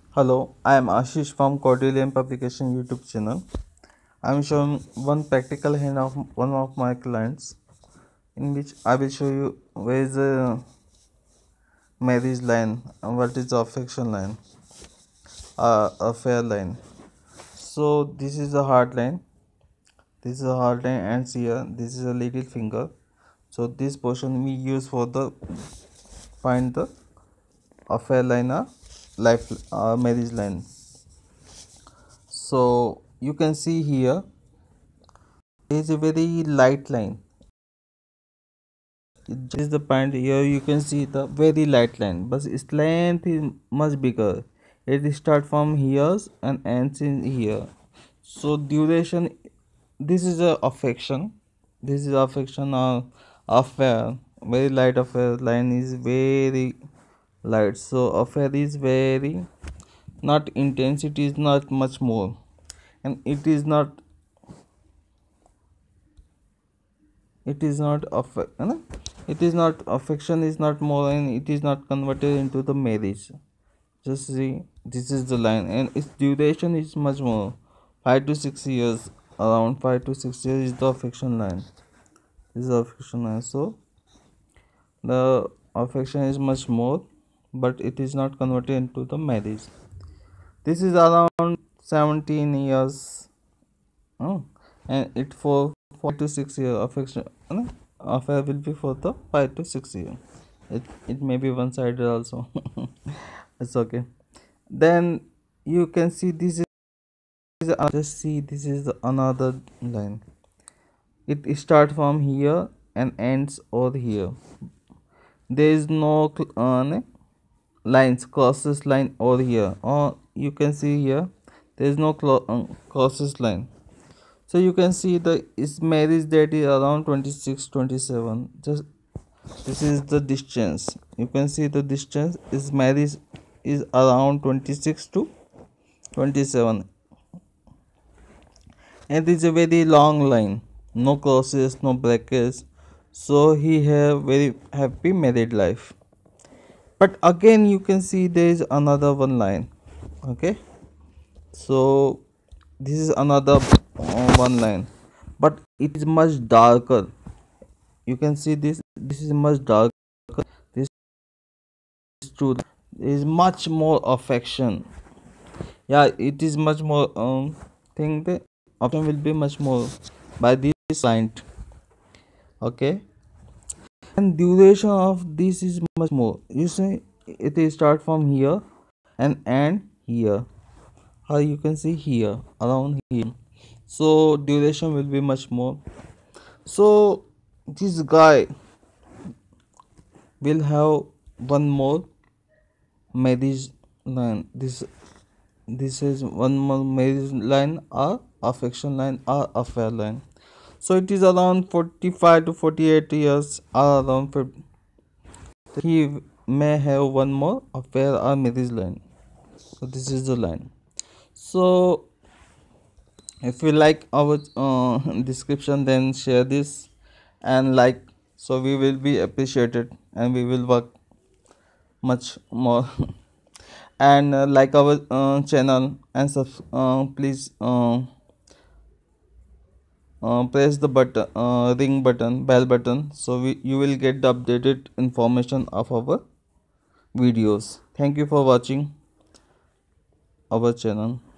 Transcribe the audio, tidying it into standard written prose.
Hello, I am Ashish from Cordelian Publication YouTube channel. I am showing one practical hand of one of my clients, in which I will show you where is the marriage line and what is the affection line, a fair line. So this is a hard line. This is a hard line, and here this is a little finger. So this portion we use for the find the affair line, a life marriage line. So you can see here there is a very light line. It is the point here. You can see the very light line, but its length is much bigger. It start from here and ends in here. So duration, this is a affection. This is affection or affair. Very light affair line is very light. So affair is very not intensity is not much more, and it is not it is not affection is not more, and it is not converted into the marriage. Just see, this is the line, and its duration is much more, 5 to 6 years. Around 5 to 6 years is the affection line. This is the affection line. So the affection is much more, but it is not converted into the marriage. This is around 17 years. Oh, and it for 4 to 6 year affection, affair will be for the 5 to 6 year. It may be one sided also. It's okay. Then you can see this is just see, this is another line. It start from here and ends over here. There is no lines crosses line over here, or you can see here there is no crosses line. So you can see the is marriage date is around 26 27. Just this is the distance. You can see the distance is marriage is around 26 to 27, and it is a very long line, no crosses, no brackets. So he have very happy married life. But again you can see there is another one line. Okay, so this is another one line, but it is much darker. You can see this is much darker. This is true. There is much more affection. Yeah, it is much more think the option will be much more by this client. Okay, and duration of this is much more. You see, it is start from here and end here. How you can see here around here. So duration will be much more. So this guy will have one more marriage line. This is one more marriage line or affection line or affair line. So it is around 45 to 48 years or around 50. He may have one more affair or marriage line. So this is the line. So if you like our description, then share this and like, so we will be appreciated and we will work much more. And like our channel and please press the button ring button, bell button, so you will get the updated information of our videos. Thank you for watching our channel.